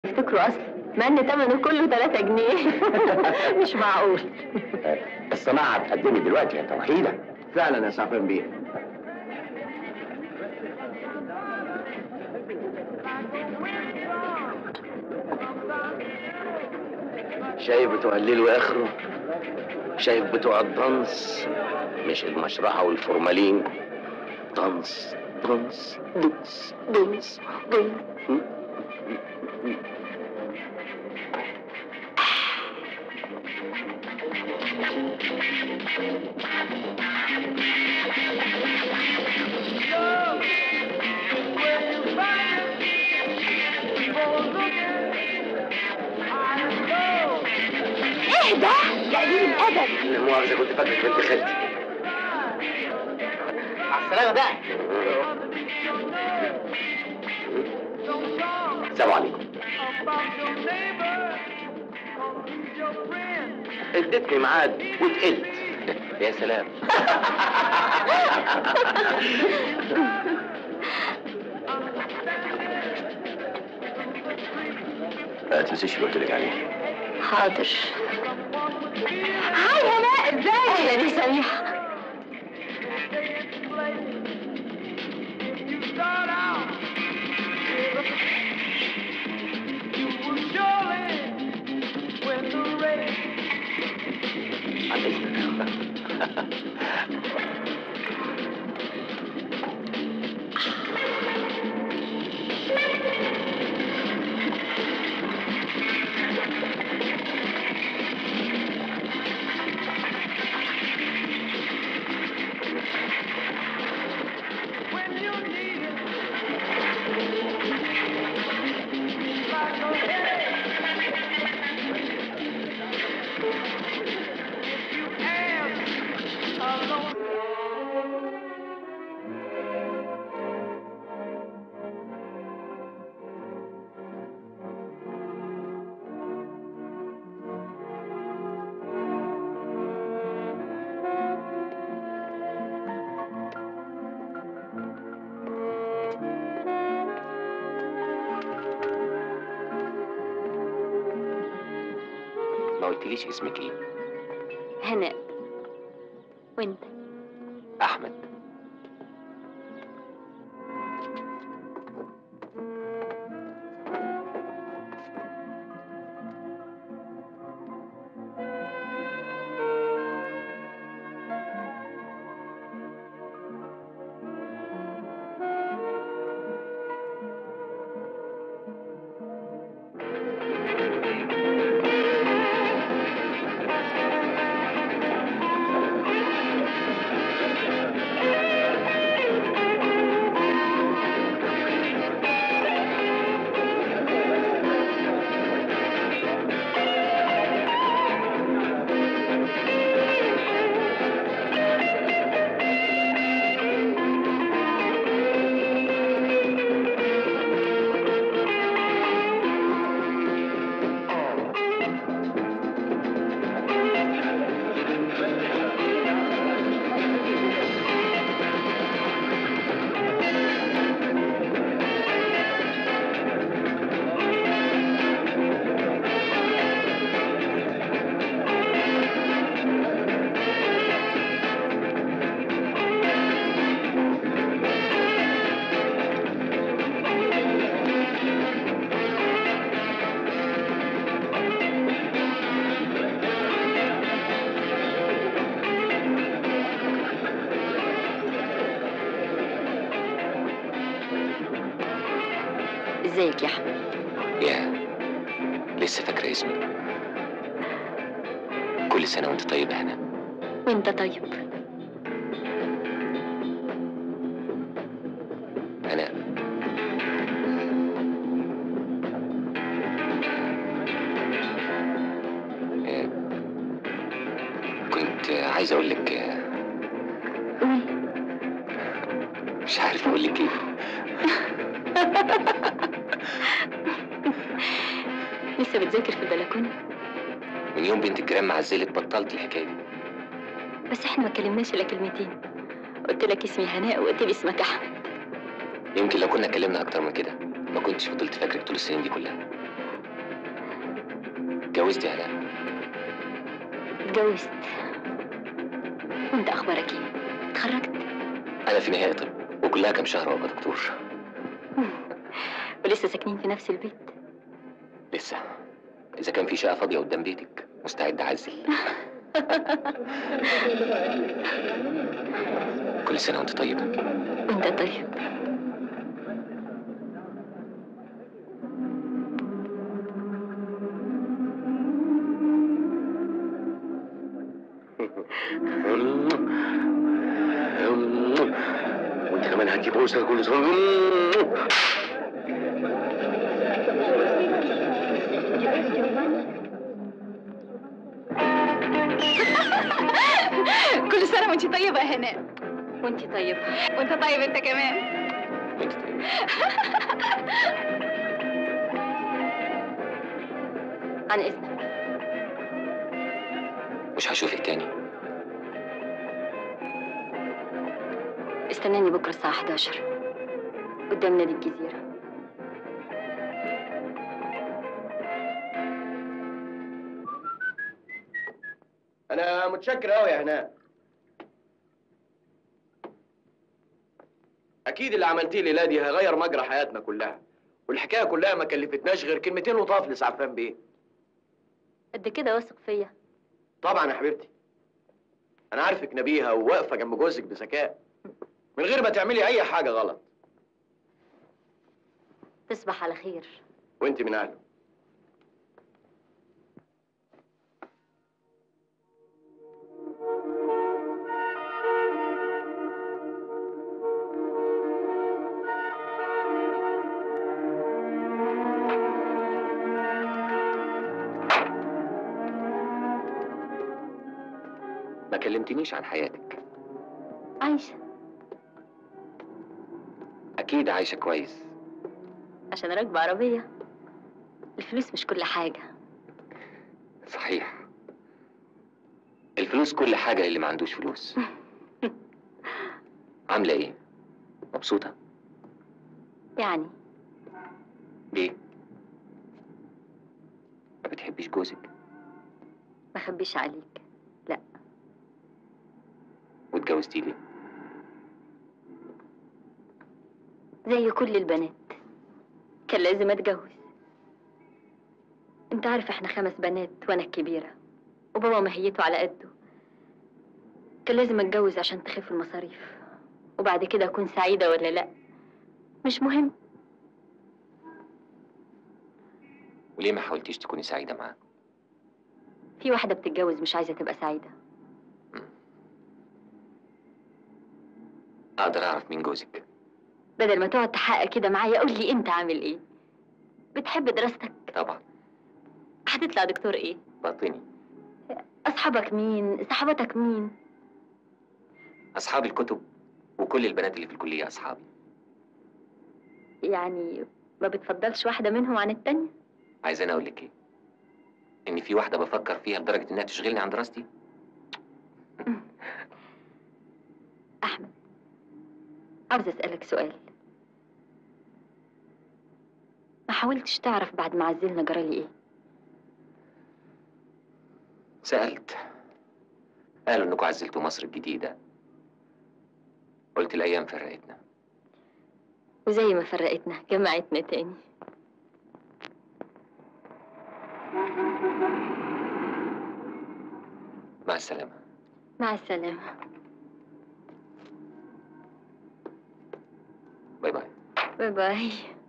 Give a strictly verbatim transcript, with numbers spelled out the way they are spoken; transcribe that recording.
افتكروا اصلا مع ان ثمنه كله تلاتة جنيه. مش معقول. الصناعه اتقدمت دلوقتي يا توحيده. فعلا يا سعفان بيه. شايف بتوع الليل واخره، شايف بتوع الدنس، مش المشرحه والفورمالين. دنس دنس دنس دنس دنس. ايه ده؟ يا قليل الادب. لا مؤاخذه، كنت فاكرك بنت خالتي. على السلامه بقى. السلام عليكم. اديتني ميعاد واتقلت. يا سلام. ما تنسيش اللي قلت لك عليه. حاضر. هاي هناء، ازيك؟ اهلا يا سميحه. عن اذنك. ما قلتليش اسمك ايه؟ هناء. وانت؟ احمد. ازيك يا احمد؟ يا لسه فاكره اسمي؟ كل سنه وانت طيبه هنا. وانت طيب. انا آه، كنت عايز اقول لك. قول. مش عارف اقول لك ايه. لسه بتذاكر في البلكونه؟ من يوم بنت الجيران ما عزلت بطلت الحكايه دي. بس احنا ما كلمناش الا كلمتين. قلت لك اسمي هناء وقلت لي اسمك احمد. يمكن لو كنا اتكلمنا اكتر من كده ما كنتش فضلت فاكرك طول السنين دي كلها. اتجوزتي يا هلا؟ اتجوزت. وانت اخبارك ايه؟ اتخرجت؟ انا في نهاية طب وكلها كام شهر وابقى دكتور. ولسه ساكنين في نفس البيت؟ لسه. اذا كان في شقة فاضية قدام بيتك مستعد اعزل. كل سنة وانت طيبة. وانت طيب. وانت كمان هتجيب بوسه كل سنه. كل سنة وانت طيبة يا هناء. وانت طيب. وانت طيب انت كمان. وانت طيبة. عن اذنك. مش هشوفك تاني. استناني بكره الساعه حداشر قدام نادي الجزيره. انا متشكر قوي يا هناء. اكيد اللي عملتيه الليله دي هيغير مجرى حياتنا كلها، والحكايه كلها ما كلفتناش غير كلمتين لطاف لسعفان بيه. قد كده واثق فيا؟ طبعا يا حبيبتي، انا عارفك نبيهه وواقفه جنب جوزك بذكاء من غير ما تعملي اي حاجه غلط. تصبح على خير. وانت من اهله. ما كلمتنيش عن حياتك. عايشه. اكيد عايشة كويس. عشان راكبه عربيه. الفلوس مش كل حاجه. صحيح. الفلوس كل حاجة اللي ما عندوش فلوس. عاملة ايه؟ مبسوطة؟ يعني ليه؟ ما بتحبيش جوزك؟ ما اخبيش عليك، لا. واتجوزتي ليه؟ زي كل البنات كان لازم اتجوز. انت عارف احنا خمس بنات وانا الكبيره، وبابا مهيته على قده. كان لازم اتجوز عشان تخف المصاريف، وبعد كده اكون سعيده ولا لا مش مهم. وليه ما حاولتيش تكوني سعيدة معاه؟ في واحده بتتجوز مش عايزه تبقى سعيده. اقدر اعرف مين جوزك؟ بدل ما تقعد تحقق كده معايا قول لي انت عامل ايه؟ بتحب دراستك؟ طبعا. هتطلع دكتور ايه؟ باطني. اصحابك مين؟ صحباتك مين؟ اصحاب الكتب وكل البنات اللي في الكلية اصحابي. يعني ما بتفضلش واحده منهم عن التانية؟ عايزاني اقول لك ايه؟ ان في واحدة بفكر فيها لدرجة انها تشغلني عن دراستي. احمد، عاوز اسالك سؤال. ما حاولتش تعرف بعد ما عزلنا جرالي ايه؟ سألت. قالوا انكم عزلتوا مصر الجديدة. قلت الايام فرقتنا. وزي ما فرقتنا جمعتنا تاني. مع السلامة. مع السلامة. باي باي. باي باي.